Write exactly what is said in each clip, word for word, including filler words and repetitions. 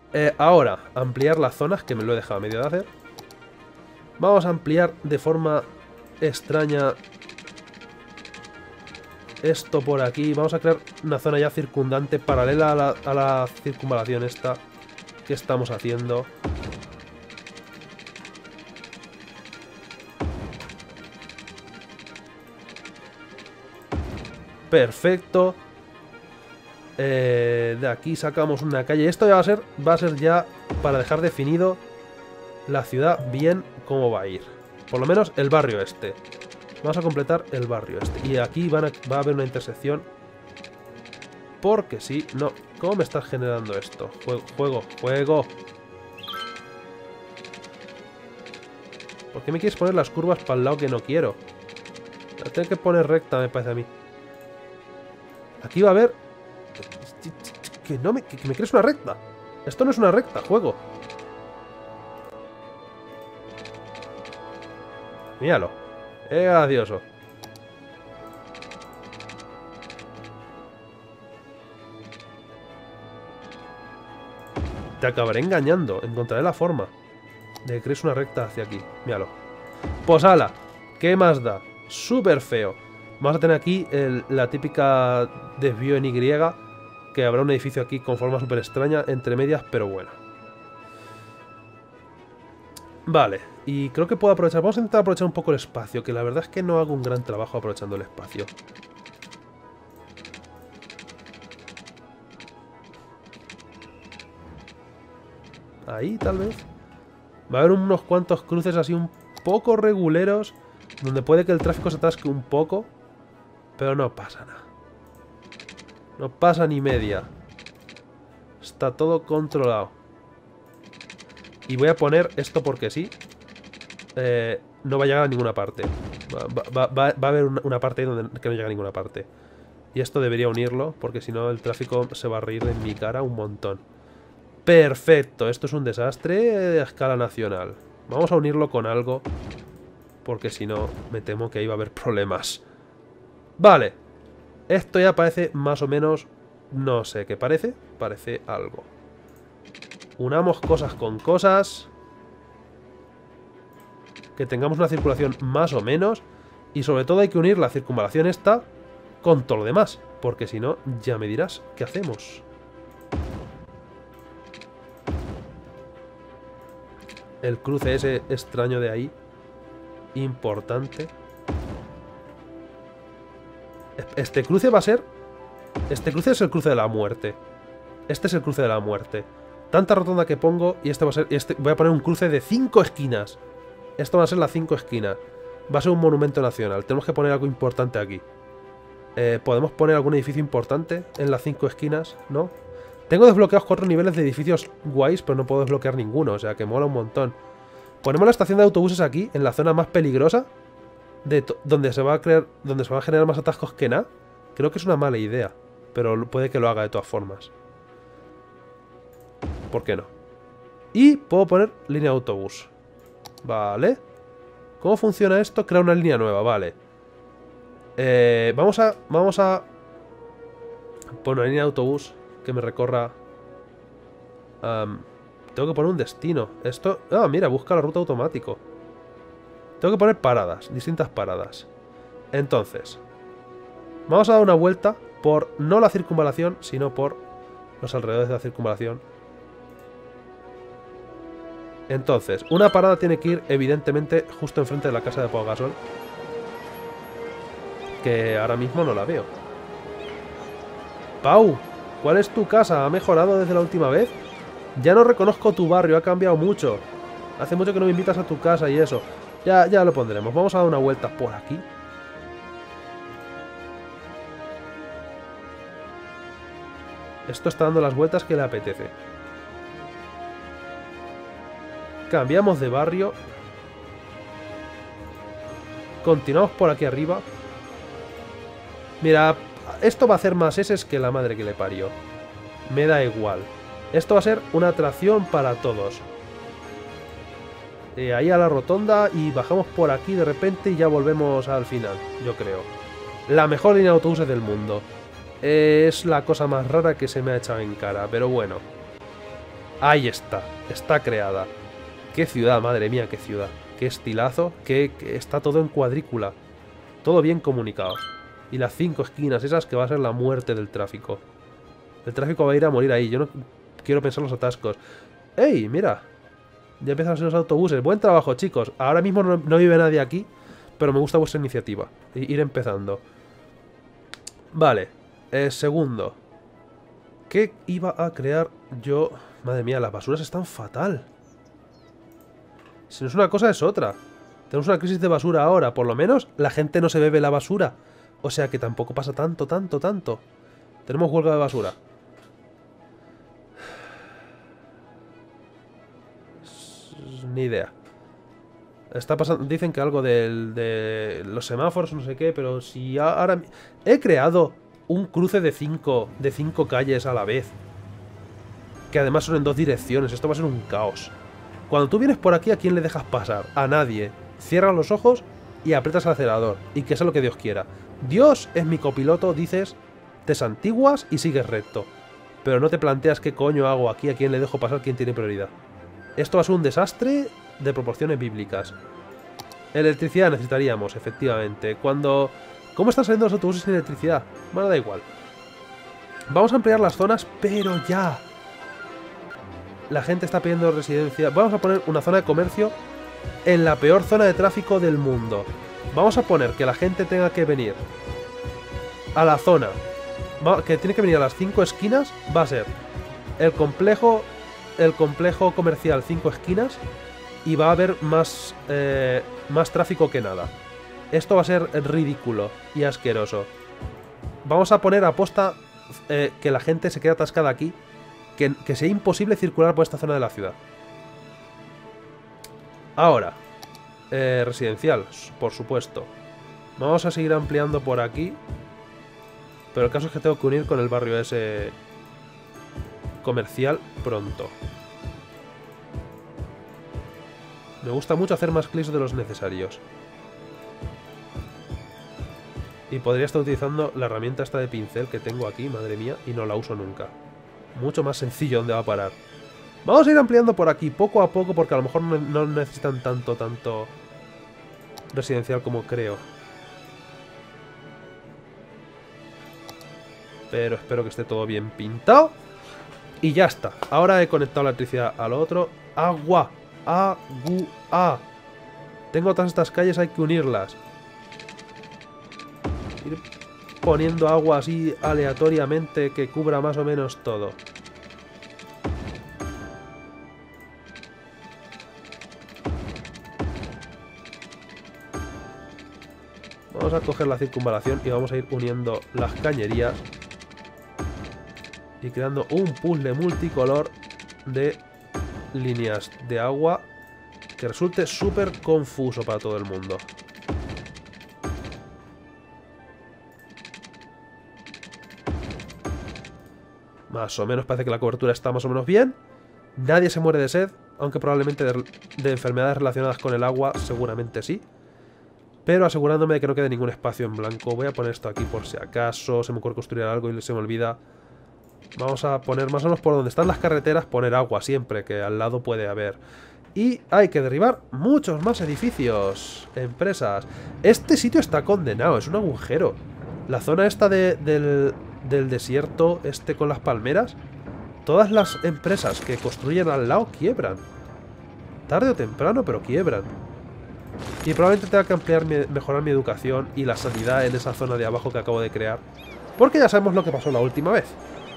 Eh, ahora, ampliar las zonas, que me lo he dejado a medio de hacer. Vamos a ampliar de forma extraña esto por aquí. Vamos a crear una zona ya circundante paralela a la, a la circunvalación esta que estamos haciendo. Perfecto. Eh, de aquí sacamos una calle. Esto ya va a ser, va a ser ya para dejar definido la ciudad bien cómo va a ir. Por lo menos el barrio este. Vamos a completar el barrio este. Y aquí van a, va a haber una intersección. Porque sí, no. ¿Cómo me estás generando esto? Juego, juego, juego. ¿Por qué me quieres poner las curvas para el lado que no quiero? La tengo que poner recta, me parece a mí. Aquí va a haber... Que no me, que, que me crees una recta. Esto no es una recta, juego. Míralo. Es gracioso. Te acabaré engañando. Encontraré la forma de que crees una recta hacia aquí. Míralo. Pues ala. ¿Qué más da? Súper feo. Vamos a tener aquí el, la típica desvío en Y. Que habrá un edificio aquí con forma súper extraña. Entre medias, pero bueno. Vale. Y creo que puedo aprovechar. Vamos a intentar aprovechar un poco el espacio. Que la verdad es que no hago un gran trabajo aprovechando el espacio. Ahí, tal vez. Va a haber unos cuantos cruces así un poco reguleros. Donde puede que el tráfico se atasque un poco. Pero no pasa nada. No pasa ni media. Está todo controlado. Y voy a poner esto porque sí. Eh, no va a llegar a ninguna parte. Va, va, va, va a haber una, una parte ahí donde que no llega a ninguna parte. Y esto debería unirlo, porque si no el tráfico se va a reír en mi cara un montón. Perfecto, esto es un desastre a escala nacional. Vamos a unirlo con algo, porque si no me temo que ahí va a haber problemas. Vale. Esto ya parece más o menos... No sé qué parece. Parece algo. Unamos cosas con cosas. Que tengamos una circulación más o menos. Y sobre todo hay que unir la circunvalación esta con todo lo demás. Porque si no, ya me dirás qué hacemos. El cruce ese extraño de ahí. Importante. Este cruce va a ser... Este cruce es el cruce de la muerte. Este es el cruce de la muerte. Tanta rotonda que pongo y este va a ser... Este, voy a poner un cruce de cinco esquinas. Esto va a ser las cinco esquinas. Va a ser un monumento nacional. Tenemos que poner algo importante aquí. Eh, ¿Podemos poner algún edificio importante en las cinco esquinas? ¿No? Tengo desbloqueados cuatro niveles de edificios guays, pero no puedo desbloquear ninguno. O sea que mola un montón. Ponemos la estación de autobuses aquí, en la zona más peligrosa. De donde se va a crear, donde se van a generar más atascos que nada. Creo que es una mala idea, pero puede que lo haga de todas formas. ¿Por qué no? Y puedo poner línea de autobús. Vale. ¿Cómo funciona esto? Crea una línea nueva, vale. Eh, vamos a... Vamos a... Poner una línea de autobús que me recorra... Um, tengo que poner un destino. Esto... Ah, mira, busca la ruta automático. Tengo que poner paradas, distintas paradas. Entonces, vamos a dar una vuelta por no la circunvalación, sino por los alrededores de la circunvalación. Entonces, una parada tiene que ir, evidentemente, justo enfrente de la casa de Pau Gasol. Que ahora mismo no la veo. Pau, ¿cuál es tu casa? ¿Ha mejorado desde la última vez? Ya no reconozco tu barrio, ha cambiado mucho. Hace mucho que no me invitas a tu casa y eso. Ya, ya lo pondremos. Vamos a dar una vuelta por aquí. Esto está dando las vueltas que le apetece. Cambiamos de barrio. Continuamos por aquí arriba. Mira, esto va a hacer más eses que la madre que le parió. Me da igual. Esto va a ser una atracción para todos. Eh, ahí a la rotonda y bajamos por aquí de repente y ya volvemos al final, yo creo. La mejor línea de autobuses del mundo. Eh, es la cosa más rara que se me ha echado en cara, pero bueno. Ahí está. Está creada. Qué ciudad, madre mía, qué ciudad. Qué estilazo. Que está todo en cuadrícula. Todo bien comunicado. Y las cinco esquinas esas que va a ser la muerte del tráfico. El tráfico va a ir a morir ahí. Yo no quiero pensar los atascos. ¡Ey! Mira. Ya empiezan a ser los autobuses. Buen trabajo, chicos. Ahora mismo no, no vive nadie aquí. Pero me gusta vuestra iniciativa. Ir empezando. Vale. Eh, segundo. ¿Qué iba a crear yo? Madre mía, las basuras están fatal. Si no es una cosa, es otra. Tenemos una crisis de basura ahora. Por lo menos la gente no se bebe la basura. O sea que tampoco pasa tanto, tanto, tanto. Tenemos huelga de basura. Ni idea. Está pasando, dicen que algo del, de los semáforos, no sé qué, pero si ahora... He creado un cruce de cinco, de cinco calles a la vez. Que además son en dos direcciones. Esto va a ser un caos. Cuando tú vienes por aquí, ¿a quién le dejas pasar? A nadie. Cierras los ojos y aprietas el acelerador. Y que sea lo que Dios quiera. Dios es mi copiloto, dices, te santiguas y sigues recto. Pero no te planteas qué coño hago aquí, a quién le dejo pasar, quién tiene prioridad. Esto va a ser un desastre de proporciones bíblicas. Electricidad necesitaríamos, efectivamente. Cuando... ¿Cómo están saliendo los autobuses sin electricidad? Bueno, da igual. Vamos a ampliar las zonas, pero ya. La gente está pidiendo residencia. Vamos a poner una zona de comercio en la peor zona de tráfico del mundo. Vamos a poner que la gente tenga que venir a la zona que tiene que venir a las cinco esquinas. Va a ser el complejo el complejo comercial cinco esquinas y va a haber más eh, más tráfico que nada. Esto va a ser ridículo y asqueroso. Vamos a poner a posta eh, que la gente se quede atascada aquí, que, que sea imposible circular por esta zona de la ciudad. Ahora, eh, residencial, por supuesto. Vamos a seguir ampliando por aquí. Pero el caso es que tengo que unir con el barrio ese comercial pronto. Me gusta mucho hacer más clics de los necesarios. Y podría estar utilizando la herramienta esta de pincel que tengo aquí, madre mía, y no la uso nunca. Mucho más sencillo dónde va a parar. Vamos a ir ampliando por aquí, poco a poco, porque a lo mejor no, no necesitan tanto, tanto residencial como creo. Pero espero que esté todo bien pintado. Y ya está. Ahora he conectado la electricidad al otro. Agua. Agua. Tengo todas estas calles, hay que unirlas. Ir poniendo agua así aleatoriamente que cubra más o menos todo. Vamos a coger la circunvalación y vamos a ir uniendo las cañerías y creando un puzzle multicolor de líneas de agua que resulte súper confuso para todo el mundo. Más o menos parece que la cobertura está más o menos bien. Nadie se muere de sed, aunque probablemente de, de enfermedades relacionadas con el agua seguramente sí. Pero asegurándome de que no quede ningún espacio en blanco. Voy a poner esto aquí por si acaso se me ocurre construir algo y se me olvida. Vamos a poner más o menos por donde están las carreteras, poner agua siempre, que al lado puede haber. Y hay que derribar muchos más edificios, empresas. Este sitio está condenado, es un agujero. La zona esta de, del, del desierto, este con las palmeras, todas las empresas que construyen al lado quiebran. Tarde o temprano, pero quiebran. Y probablemente tenga que ampliar, mi, mejorar mi educación y la sanidad en esa zona de abajo que acabo de crear. Porque ya sabemos lo que pasó la última vez.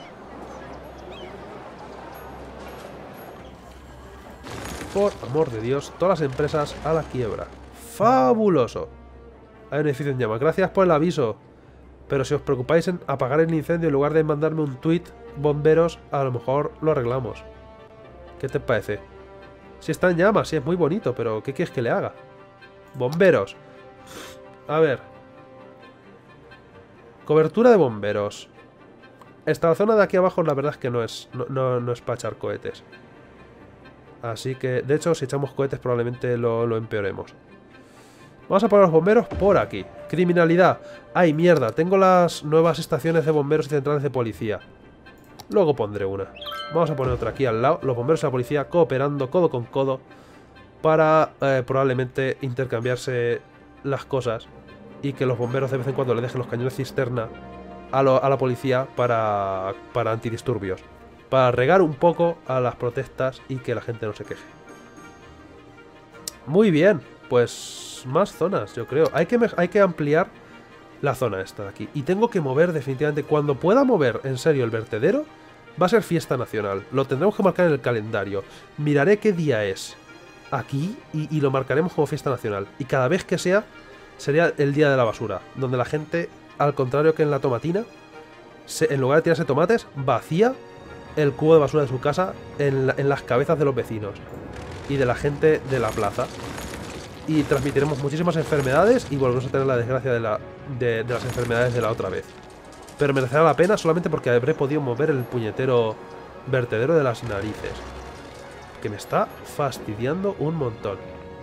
Por amor de Dios, todas las empresas a la quiebra. ¡Fabuloso! Hay un edificio en llamas. Gracias por el aviso. Pero si os preocupáis en apagar el incendio en lugar de mandarme un tweet, bomberos, a lo mejor lo arreglamos. ¿Qué te parece? Si está en llamas, sí, es muy bonito, pero ¿qué quieres que le haga? Bomberos. A ver. Cobertura de bomberos. Esta zona de aquí abajo la verdad es que no es, no, no, no es para echar cohetes. Así que, de hecho, si echamos cohetes probablemente lo, lo empeoremos. Vamos a poner los bomberos por aquí. Criminalidad. ¡Ay, mierda! Tengo las nuevas estaciones de bomberos y centrales de policía. Luego pondré una. Vamos a poner otra aquí al lado. Los bomberos y la policía cooperando codo con codo para eh, probablemente intercambiarse las cosas y que los bomberos de vez en cuando le dejen los cañones cisterna a, lo, a la policía para, para antidisturbios. Para regar un poco a las protestas y que la gente no se queje. Muy bien, pues más zonas, yo creo. Hay que, hay que ampliar la zona esta de aquí. Y tengo que mover definitivamente. Cuando pueda mover en serio el vertedero, va a ser fiesta nacional. Lo tendremos que marcar en el calendario. Miraré qué día es aquí y, y lo marcaremos como fiesta nacional. Y cada vez que sea, sería el día de la basura. Donde la gente, al contrario que en la tomatina, se, en lugar de tirarse tomates, vacía el cubo de basura de su casa en, la, en las cabezas de los vecinos y de la gente de la plaza. Y transmitiremos muchísimas enfermedades y volvemos a tener la desgracia de, la, de, de las enfermedades de la otra vez. Pero merecerá la pena solamente porque habré podido mover el puñetero vertedero de las narices. Que me está fastidiando un montón.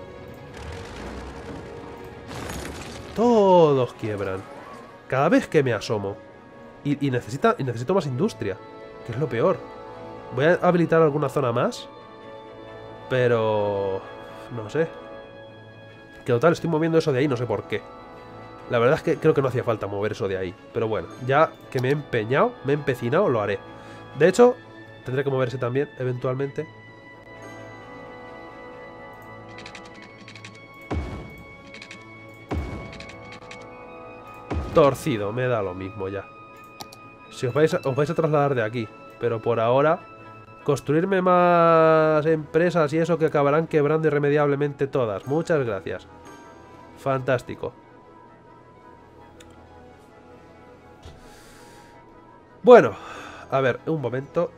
Todos quiebran. Cada vez que me asomo. Y, y, necesita, y necesito más industria. Que es lo peor. Voy a habilitar alguna zona más. Pero... no sé. Que total, estoy moviendo eso de ahí, no sé por qué. La verdad es que creo que no hacía falta mover eso de ahí. Pero bueno, ya que me he empeñado, me he empecinado, lo haré. De hecho, tendré que moverse también, eventualmente. Torcido, me da lo mismo ya. Si os vais a, os vais a trasladar de aquí. Pero por ahora, construirme más empresas y eso que acabarán quebrando irremediablemente todas. Muchas gracias. Fantástico. Bueno, a ver, un momento.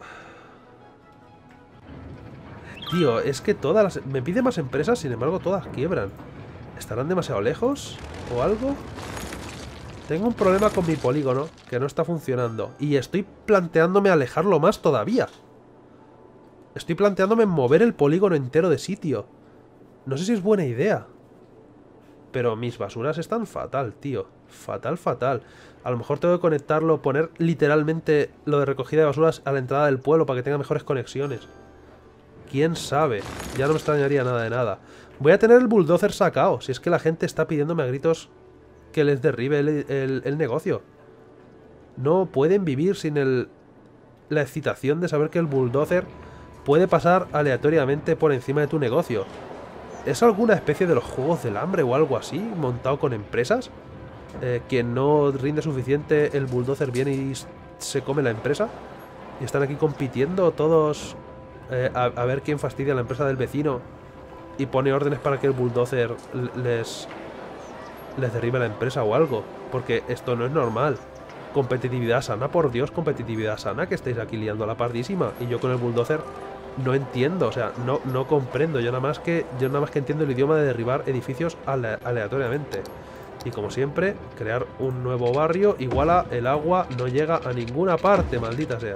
Tío, es que todas las... me pide más empresas, sin embargo todas quiebran. ¿Estarán demasiado lejos? ¿O algo? Tengo un problema con mi polígono que no está funcionando. Y estoy planteándome alejarlo más todavía. Estoy planteándome mover el polígono entero de sitio. No sé si es buena idea. Pero mis basuras están fatal, tío. Fatal, fatal. A lo mejor tengo que conectarlo, poner literalmente lo de recogida de basuras a la entrada del pueblo para que tenga mejores conexiones. ¿Quién sabe? Ya no me extrañaría nada de nada. Voy a tener el bulldozer sacado, si es que la gente está pidiéndome a gritos que les derribe el, el, el negocio. No pueden vivir sin el, la excitación de saber que el bulldozer puede pasar aleatoriamente por encima de tu negocio. ¿Es alguna especie de los juegos del hambre o algo así, montado con empresas? Eh, quien no rinde suficiente, el bulldozer viene y se come la empresa. Y están aquí compitiendo todos eh, a, a ver quién fastidia a la empresa del vecino y pone órdenes para que el bulldozer les, les derribe la empresa o algo. Porque esto no es normal. Competitividad sana, por Dios, competitividad sana, que estáis aquí liando la pardísima. Y yo con el bulldozer no entiendo, o sea, no, no comprendo. Yo nada más que yo nada más que entiendo el idioma de derribar edificios ale, aleatoriamente. Y como siempre, crear un nuevo barrio igual a el agua no llega a ninguna parte, maldita sea.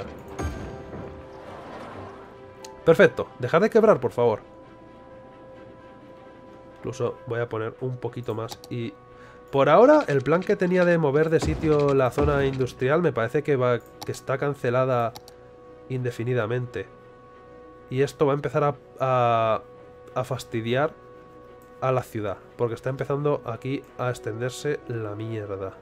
Perfecto, dejar de quebrar, por favor. Incluso voy a poner un poquito más. Y por ahora, el plan que tenía de mover de sitio la zona industrial me parece que, va, que está cancelada indefinidamente. Y esto va a empezar a, a, a fastidiar a la ciudad, porque está empezando aquí a extenderse la mierda.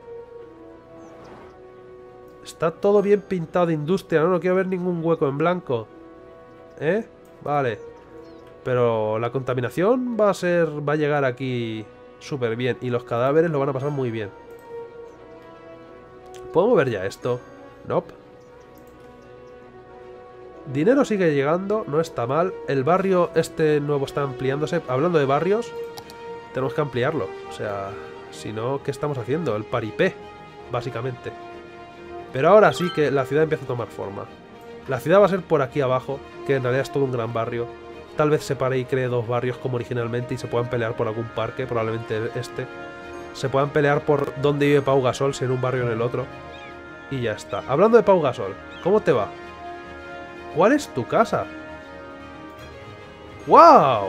Está todo bien pintado de industria, no, no quiero ver ningún hueco en blanco. ¿Eh? Vale. Pero la contaminación va a ser, va a llegar aquí súper bien, y los cadáveres lo van a pasar muy bien. ¿Puedo mover ya esto? Nope. Dinero sigue llegando, no está mal. El barrio este nuevo está ampliándose. Hablando de barrios, tenemos que ampliarlo. O sea, si no, ¿qué estamos haciendo? El paripé, básicamente. Pero ahora sí que la ciudad empieza a tomar forma. La ciudad va a ser por aquí abajo, que en realidad es todo un gran barrio. Tal vez separe y cree dos barrios como originalmente y se puedan pelear por algún parque, probablemente este. Se puedan pelear por dónde vive Pau Gasol, si en un barrio o en el otro. Y ya está. Hablando de Pau Gasol, ¿cómo te va? ¿Cuál es tu casa? ¡Wow!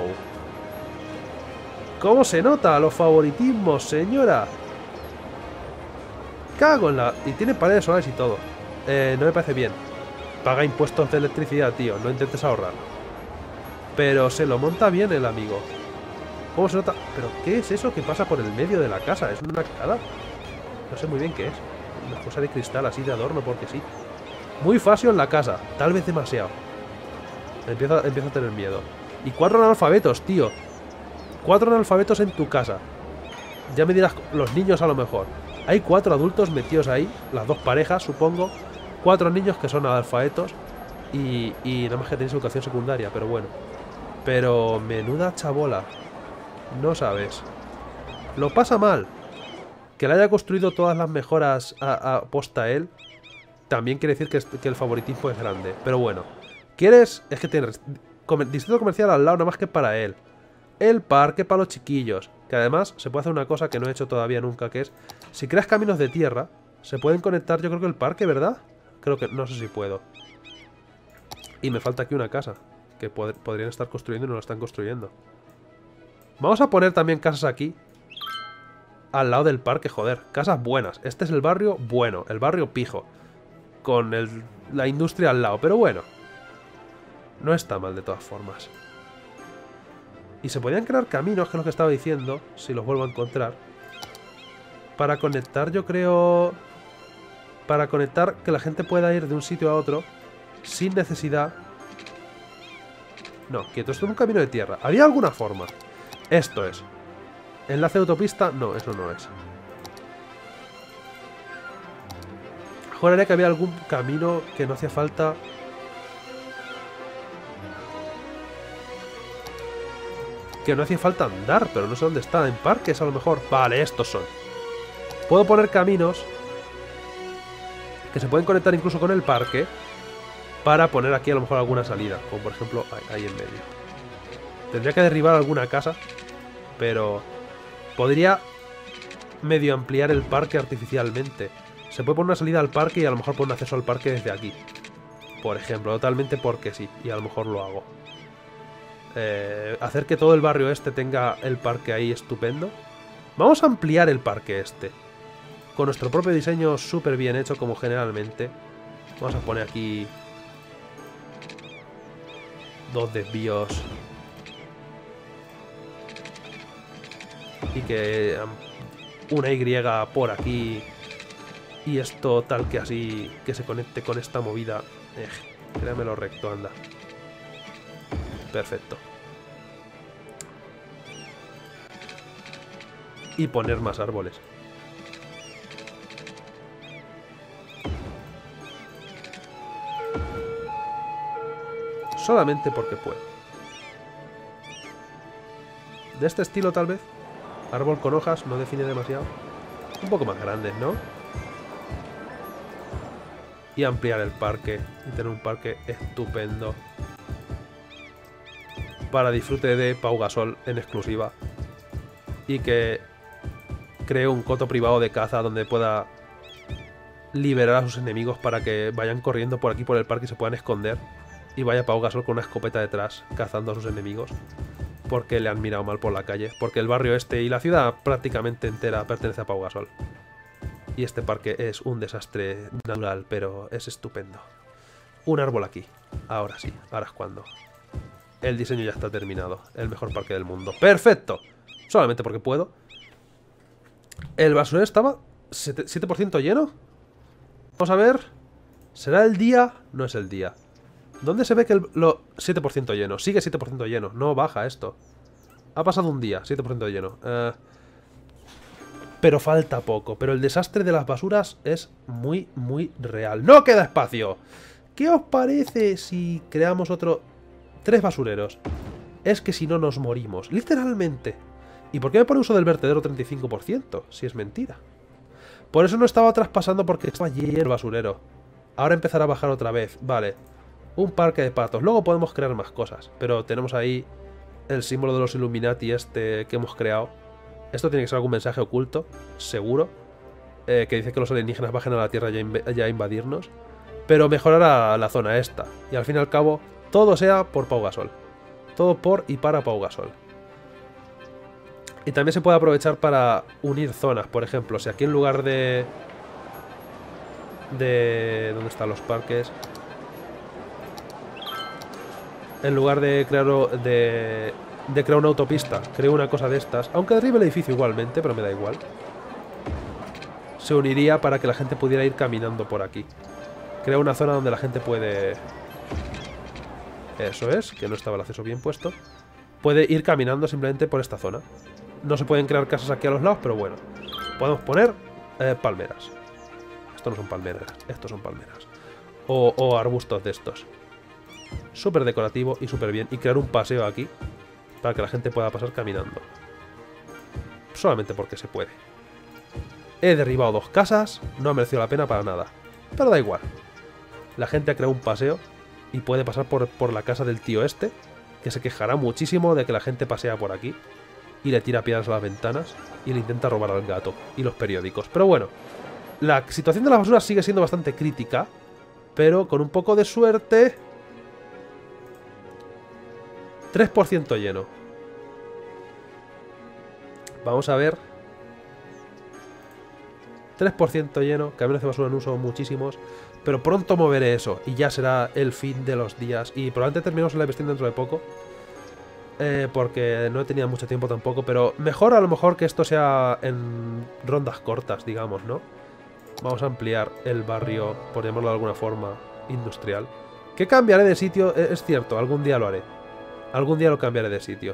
¿Cómo se nota los favoritismos, señora? Cago en la... Y tiene paredes solares y todo. Eh, no me parece bien. paga impuestos de electricidad, tío. No intentes ahorrar. Pero se lo monta bien el amigo. ¿Cómo se nota? ¿Pero qué es eso que pasa por el medio de la casa? ¿Es una arcada? No sé muy bien qué es. Una cosa de cristal así de adorno porque sí. Muy fashion la casa. Tal vez demasiado. Empieza, empieza a tener miedo. Y cuatro analfabetos, tío. Cuatro analfabetos en tu casa. Ya me dirás los niños a lo mejor. Hay cuatro adultos metidos ahí. Las dos parejas, supongo. Cuatro niños que son analfabetos. Y, y nada más que tenéis educación secundaria, pero bueno. Pero menuda chabola. No sabes. Lo pasa mal. Que le haya construido todas las mejoras a, a posta él. También quiere decir que, es, que el favoritismo es grande. Pero bueno. ¿Quieres? Es que tienes comer, distrito comercial al lado nada más que para él. El parque para los chiquillos. Que además se puede hacer una cosa que no he hecho todavía nunca, que es... Si creas caminos de tierra, se pueden conectar yo creo que el parque, ¿verdad? Creo que... No sé si puedo. Y me falta aquí una casa. Que pod podrían estar construyendo y no lo están construyendo. Vamos a poner también casas aquí. Al lado del parque, joder. Casas buenas. Este es el barrio bueno. El barrio pijo. Con el, la industria al lado. Pero bueno. No está mal de todas formas. Y se podían crear caminos, que es lo que estaba diciendo. Si los vuelvo a encontrar. Para conectar, yo creo... Para conectar que la gente pueda ir de un sitio a otro. Sin necesidad. No, quieto. Esto es un camino de tierra. ¿Había alguna forma? Esto es. ¿Enlace de autopista? No, eso no es. Juraría que había algún camino que no hacía falta. Que no hacía falta andar, pero no sé dónde está. En parques a lo mejor. Vale, estos son. Puedo poner caminos que se pueden conectar incluso con el parque para poner aquí a lo mejor alguna salida. Como por ejemplo ahí en medio. Tendría que derribar alguna casa, pero podría medio ampliar el parque artificialmente. Se puede poner una salida al parque y a lo mejor poner un acceso al parque desde aquí. Por ejemplo, totalmente porque sí. Y a lo mejor lo hago. Eh, hacer que todo el barrio este tenga el parque ahí estupendo. Vamos a ampliar el parque este. Con nuestro propio diseño súper bien hecho como generalmente. Vamos a poner aquí dos desvíos. Y que una Y por aquí. Y esto tal que así. Que se conecte con esta movida. Eh, créamelo recto, anda. Perfecto. Y poner más árboles. Solamente porque puedo. De este estilo tal vez. Árbol con hojas, no define demasiado. Un poco más grandes, ¿no? Y ampliar el parque. Y tener un parque estupendo. Para disfrute de Pau Gasol en exclusiva. Y que cree un coto privado de caza donde pueda liberar a sus enemigos para que vayan corriendo por aquí por el parque y se puedan esconder. Y vaya Pau Gasol con una escopeta detrás cazando a sus enemigos. Porque le han mirado mal por la calle. Porque el barrio este y la ciudad prácticamente entera pertenece a Pau Gasol. Y este parque es un desastre natural, pero es estupendo. Un árbol aquí. Ahora sí, ahora es cuando. El diseño ya está terminado. El mejor parque del mundo. ¡Perfecto! Solamente porque puedo. El basurero estaba siete por ciento lleno. Vamos a ver. ¿Será el día? No es el día. ¿Dónde se ve que el lo, siete por ciento lleno? Sigue siete por ciento lleno. No baja esto. Ha pasado un día. siete por ciento lleno. Eh, pero falta poco. Pero el desastre de las basuras es muy, muy real. ¡No queda espacio! ¿Qué os parece si creamos otro... Tres basureros? Es que si no nos morimos. Literalmente. ¿Y por qué me pone uso del vertedero treinta y cinco por ciento? Si es mentira. Por eso no estaba traspasando porque estaba lleno el basurero. Ahora empezará a bajar otra vez. Vale. Un parque de patos. Luego podemos crear más cosas. Pero tenemos ahí el símbolo de los Illuminati este que hemos creado. Esto tiene que ser algún mensaje oculto. Seguro. Eh, que dice que los alienígenas bajen a la Tierra ya, inv ya a invadirnos. Pero mejorará la zona esta. Y al fin y al cabo, todo sea por Pau Gasol. Todo por y para Pau Gasol. Y también se puede aprovechar para unir zonas. Por ejemplo, si aquí en lugar de... De... ¿Dónde están los parques? En lugar de crear, de, de crear una autopista, creo una cosa de estas. Aunque derribe el edificio igualmente, pero me da igual. Se uniría para que la gente pudiera ir caminando por aquí. Crea una zona donde la gente puede... Eso es, que no estaba el acceso bien puesto. Puede ir caminando simplemente por esta zona. No se pueden crear casas aquí a los lados, pero bueno. Podemos poner eh, palmeras. Estos no son palmeras, estos son palmeras. O, o arbustos de estos. Súper decorativo y súper bien. Y crear un paseo aquí para que la gente pueda pasar caminando. Solamente porque se puede. He derribado dos casas, no ha merecido la pena para nada. Pero da igual. La gente ha creado un paseo y puede pasar por, por la casa del tío este, que se quejará muchísimo de que la gente pasea por aquí y le tira piedras a las ventanas y le intenta robar al gato y los periódicos. Pero bueno, la situación de la basura sigue siendo bastante crítica, pero con un poco de suerte... tres por ciento lleno. Vamos a ver... tres por ciento lleno, camiones de basura en uso muchísimos, pero pronto moveré eso y ya será el fin de los días y probablemente terminemos el live stream dentro de poco, eh, porque no he tenido mucho tiempo tampoco, pero mejor a lo mejor que esto sea en rondas cortas, digamos, ¿no? Vamos a ampliar el barrio, por llamarlo de alguna forma, industrial, que cambiaré de sitio, es cierto, algún día lo haré, algún día lo cambiaré de sitio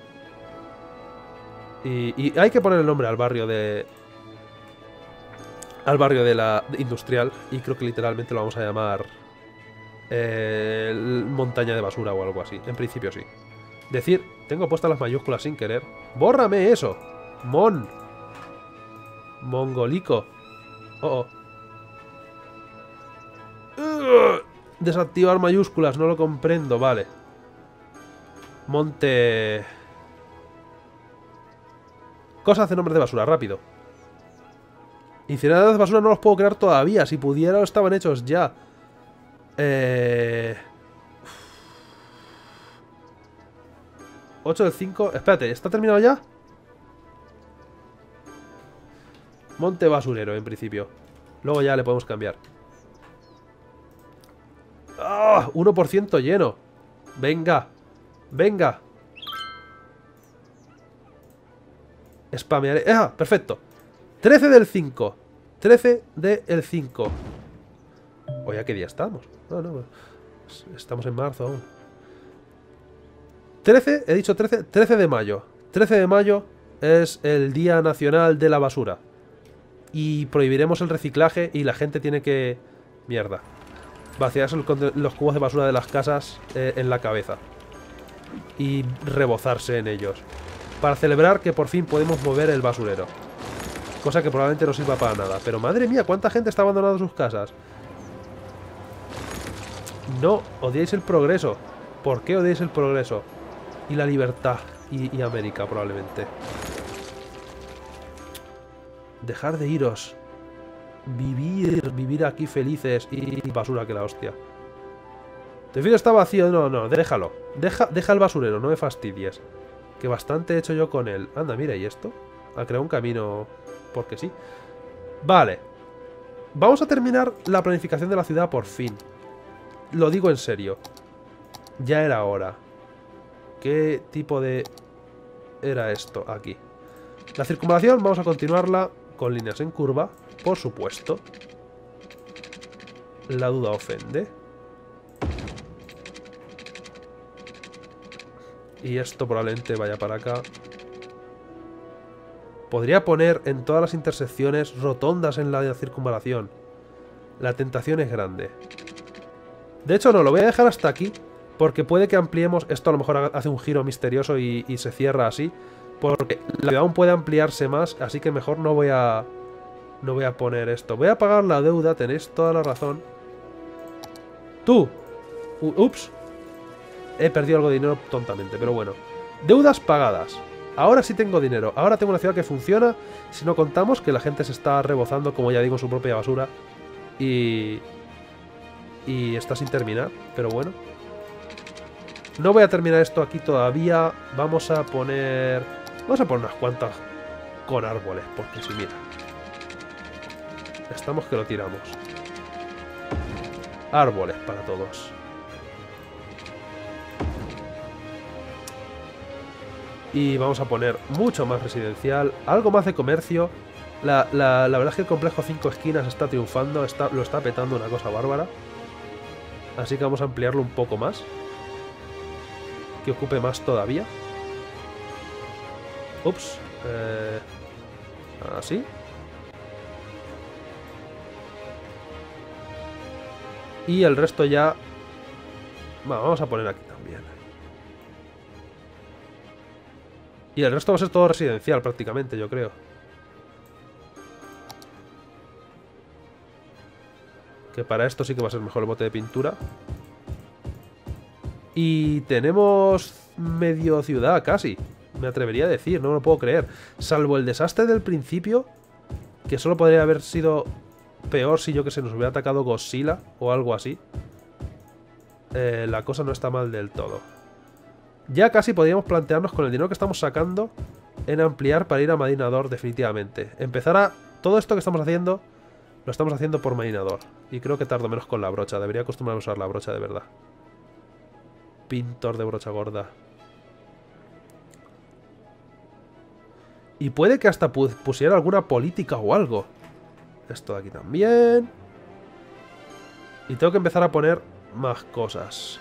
y, y hay que poner el nombre al barrio de... al barrio de la industrial y creo que literalmente lo vamos a llamar eh, montaña de basura o algo así. En principio sí. Decir, tengo puestas las mayúsculas sin querer. ¡Bórrame eso! ¡Mon! Mongolico. Oh, oh. ¡Ugh! Desactivar mayúsculas, no lo comprendo, vale. Monte... Cosas de nombres de basura, rápido. Incineradores de basura no los puedo crear todavía. Si pudiera, estaban hechos ya. Eh... ocho del cinco. Espérate, ¿está terminado ya? Monte basurero, en principio. Luego ya le podemos cambiar. ¡Ah! uno por ciento lleno. Venga. Venga. Spamearé. ¡Ah! Perfecto. trece del cinco. trece del cinco. Oye, ¿a qué día estamos? No, no. Estamos en marzo aún. trece, he dicho trece. trece de mayo. trece de mayo es el Día Nacional de la Basura. Y prohibiremos el reciclaje y la gente tiene que... Mierda. Vaciarse los cubos de basura de las casas eh, en la cabeza. Y rebozarse en ellos. Para celebrar que por fin podemos mover el basurero. Cosa que probablemente no sirva para nada. Pero madre mía, ¿cuánta gente está abandonando sus casas? No, odiáis el progreso. ¿Por qué odiáis el progreso? Y la libertad. Y, y América, probablemente. Dejar de iros. Vivir, vivir aquí felices. Y basura que la hostia. ¿Te fijas? Está vacío. No, no, déjalo. Deja, deja el basurero, no me fastidies. Que bastante he hecho yo con él. Anda, mira, ¿y esto? Ha creado un camino... Porque sí. Vale. Vamos a terminar la planificación de la ciudad por fin. Lo digo en serio. Ya era hora. ¿Qué tipo de... era esto aquí? La circunvalación vamos a continuarla con líneas en curva, por supuesto. La duda ofende. Y esto probablemente vaya para acá. Podría poner en todas las intersecciones rotondas en la circunvalación. La tentación es grande. De hecho no, lo voy a dejar hasta aquí. Porque puede que ampliemos... Esto a lo mejor hace un giro misterioso y, y se cierra así. Porque la ciudad aún puede ampliarse más. Así que mejor no voy a... No voy a poner esto. Voy a pagar la deuda, tenéis toda la razón. ¡Tú! Uh, ups. He perdido algo de dinero tontamente, pero bueno. Deudas pagadas. Ahora sí tengo dinero. Ahora tengo una ciudad que funciona. Si no contamos que la gente se está rebozando, como ya digo, en su propia basura. Y... Y está sin terminar, pero bueno. No voy a terminar esto aquí todavía. Vamos a poner... Vamos a poner unas cuantas con árboles, porque si mira. Estamos que lo tiramos. Árboles para todos. Y vamos a poner mucho más residencial, algo más de comercio. La, la, la verdad es que el complejo cinco esquinas está triunfando, está, lo está petando una cosa bárbara. Así que vamos a ampliarlo un poco más. Que ocupe más todavía. Ups. Eh, así. Y el resto ya... Bueno, vamos a poner aquí también. Y el resto va a ser todo residencial prácticamente, yo creo. Que para esto sí que va a ser mejor el bote de pintura. Y tenemos medio ciudad casi. Me atrevería a decir, no me lo puedo creer. Salvo el desastre del principio, que solo podría haber sido peor si yo que sé nos hubiera atacado Godzilla o algo así. Eh, la cosa no está mal del todo. Ya casi podríamos plantearnos con el dinero que estamos sacando en ampliar para ir a Marinador definitivamente. Empezar a... Todo esto que estamos haciendo lo estamos haciendo por Marinador. Y creo que tardo menos con la brocha. Debería acostumbrarme a usar la brocha de verdad. Pintor de brocha gorda. Y puede que hasta pusiera alguna política o algo. Esto de aquí también. Y tengo que empezar a poner más cosas.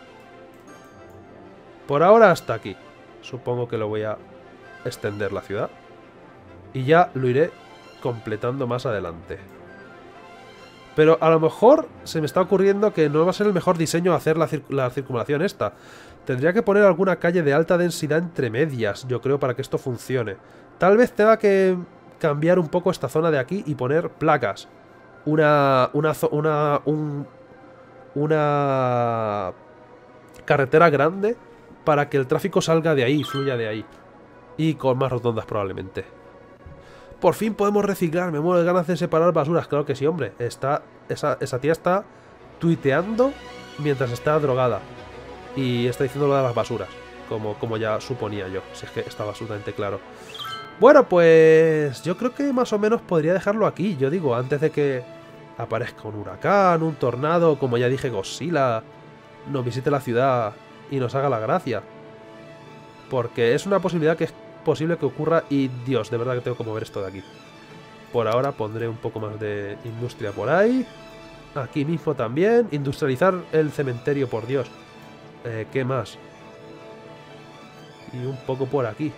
Por ahora hasta aquí. Supongo que lo voy a extender la ciudad. Y ya lo iré completando más adelante. Pero a lo mejor se me está ocurriendo que no va a ser el mejor diseño hacer la, cir la circunvalación esta. Tendría que poner alguna calle de alta densidad entre medias, yo creo, para que esto funcione. Tal vez tenga que cambiar un poco esta zona de aquí y poner placas. Una... Una... Una... Un, una... carretera grande para que el tráfico salga de ahí, fluya de ahí. Y con más rotondas probablemente. Por fin podemos reciclar, me muero de ganas de separar basuras. Claro que sí, hombre. Está, esa, esa tía está tuiteando mientras está drogada. Y está diciendo lo de las basuras. Como, como ya suponía yo. Si es que estaba absolutamente claro. Bueno, pues yo creo que más o menos podría dejarlo aquí. Yo digo, antes de que aparezca un huracán, un tornado, como ya dije, Godzilla nos visite la ciudad y nos haga la gracia. Porque es una posibilidad que es posible que ocurra y Dios, de verdad que tengo que mover esto de aquí. Por ahora pondré un poco más de industria por ahí. Aquí mismo también. Industrializar el cementerio, por Dios. Eh, ¿Qué más? Y un poco por aquí.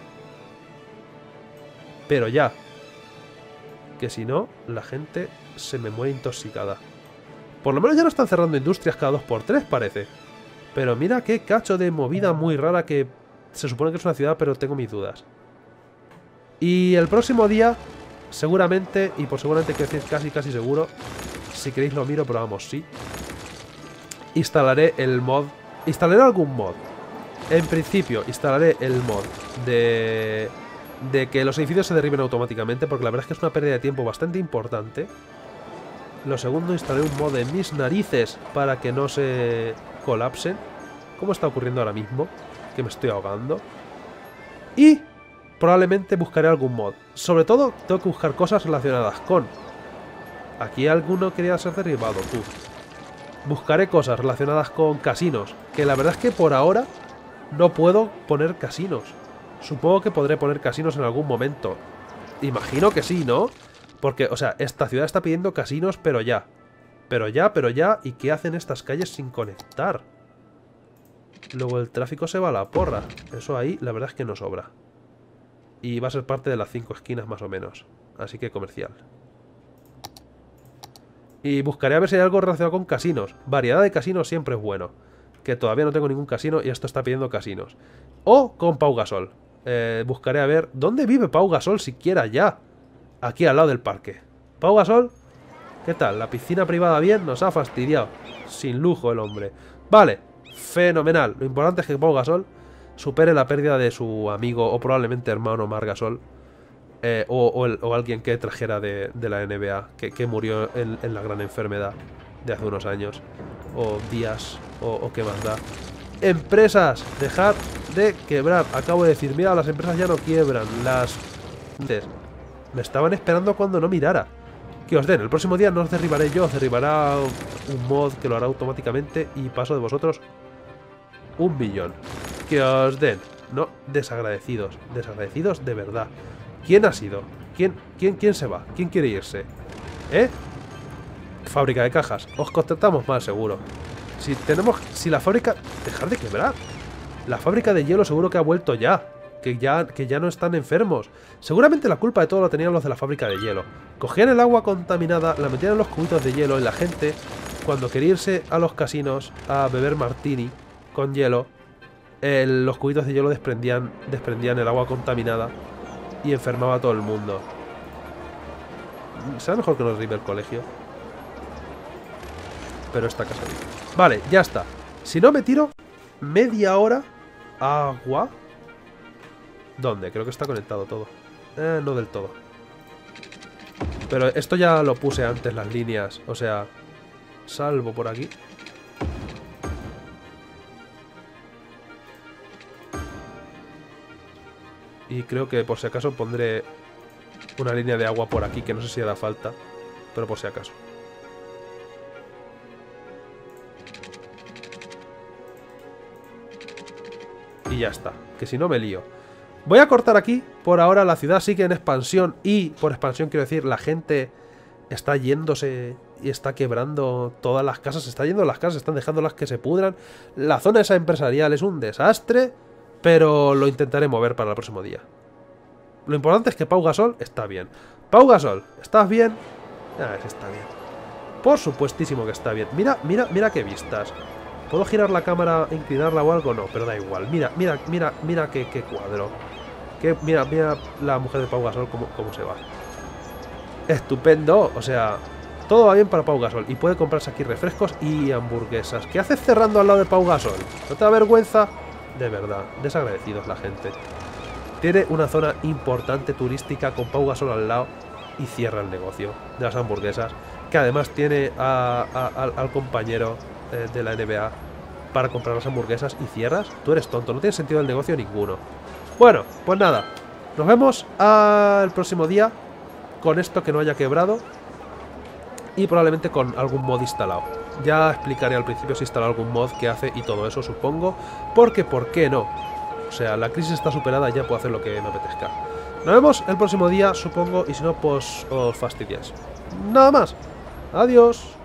Pero ya. Que si no, la gente se me muere intoxicada. Por lo menos ya no están cerrando industrias cada dos por tres, parece. Pero mira qué cacho de movida muy rara que se supone que es una ciudad, pero tengo mis dudas. Y el próximo día, seguramente, y por seguramente que decir casi casi seguro, si queréis lo miro, pero vamos, sí, instalaré el mod, instalaré algún mod. En principio, instalaré el mod de, de que los edificios se derriben automáticamente, porque la verdad es que es una pérdida de tiempo bastante importante. Lo segundo, instalaré un mod de mis narices para que no se colapsen, como está ocurriendo ahora mismo, que me estoy ahogando. Y probablemente buscaré algún mod. Sobre todo, tengo que buscar cosas relacionadas con... Aquí alguno quería ser derribado, tú. Buscaré cosas relacionadas con casinos. Que la verdad es que por ahora no puedo poner casinos. Supongo que podré poner casinos en algún momento. Imagino que sí, ¿no? Porque, o sea, esta ciudad está pidiendo casinos, pero ya. Pero ya, pero ya. ¿Y qué hacen estas calles sin conectar? Luego el tráfico se va a la porra. Eso ahí, la verdad es que no sobra. Y va a ser parte de las cinco esquinas más o menos. Así que comercial. Y buscaré a ver si hay algo relacionado con casinos. Variedad de casinos siempre es bueno. Que todavía no tengo ningún casino y esto está pidiendo casinos. O con Pau Gasol. Eh, buscaré a ver... ¿Dónde vive Pau Gasol siquiera ya? Aquí al lado del parque. Pau Gasol, ¿qué tal? La piscina privada bien, nos ha fastidiado. Sin lujo el hombre. Vale, fenomenal. Lo importante es que Pau Gasol supere la pérdida de su amigo o probablemente hermano Marc Gasol. Eh, o, o, el, o alguien que trajera de, de la N B A, que, que murió en, en la gran enfermedad de hace unos años. O días, o, o qué más da. Empresas, dejad de quebrar. Acabo de decir, mira, las empresas ya no quiebran. Las... Me estaban esperando cuando no mirara. Que os den, el próximo día no os derribaré yo, os derribará un mod que lo hará automáticamente y paso de vosotros un billón. Que os den. No, desagradecidos. Desagradecidos de verdad. ¿Quién ha sido? ¿Quién, quién, quién se va? ¿Quién quiere irse? ¿Eh? Fábrica de cajas. Os contratamos mal, seguro. Si tenemos... Si la fábrica... Dejar de quebrar. La fábrica de hielo seguro que ha vuelto ya. Que ya, que ya no están enfermos. Seguramente la culpa de todo lo tenían los de la fábrica de hielo. Cogían el agua contaminada, la metían en los cubitos de hielo y la gente, cuando quería irse a los casinos a beber martini con hielo, el, los cubitos de hielo desprendían, desprendían el agua contaminada y enfermaba a todo el mundo. Será mejor que nos arribe el colegio. Pero esta casa vive. Vale, ya está. Si no me tiro media hora agua. ¿Dónde? Creo que está conectado todo. Eh, no del todo. Pero esto ya lo puse antes, las líneas. O sea, salvo por aquí. Y creo que por si acaso pondré una línea de agua por aquí, que no sé si hará falta, pero por si acaso. Y ya está, que si no me lío. Voy a cortar aquí. Por ahora la ciudad sigue en expansión. Y por expansión quiero decir, la gente está yéndose y está quebrando todas las casas. Se está yendo las casas, están dejándolas que se pudran. La zona esa empresarial es un desastre, pero lo intentaré mover para el próximo día. Lo importante es que Pau Gasol está bien. Pau Gasol, ¿estás bien? Ah, está bien. Por supuestísimo que está bien. Mira, mira, mira qué vistas. ¿Puedo girar la cámara, inclinarla o algo? No, pero da igual. Mira, mira, mira, mira qué, qué cuadro. Que, mira, mira la mujer de Pau Gasol cómo, cómo se va. Estupendo. O sea, todo va bien para Pau Gasol. Y puede comprarse aquí refrescos y hamburguesas. ¿Qué haces cerrando al lado de Pau Gasol? ¿No te da vergüenza? De verdad, desagradecidos la gente. Tiene una zona importante turística con Pau Gasol al lado y cierra el negocio de las hamburguesas. Que además tiene a, a, a, al compañero eh, de la N B A para comprar las hamburguesas y cierras. Tú eres tonto, no tiene sentido el negocio ninguno. Bueno, pues nada, nos vemos al próximo día con esto que no haya quebrado y probablemente con algún mod instalado. Ya explicaré al principio si instala algún mod que hace y todo eso, supongo, porque ¿por qué no? O sea, la crisis está superada y ya puedo hacer lo que me apetezca. Nos vemos el próximo día, supongo, y si no, pues os fastidiáis. Nada más. Adiós.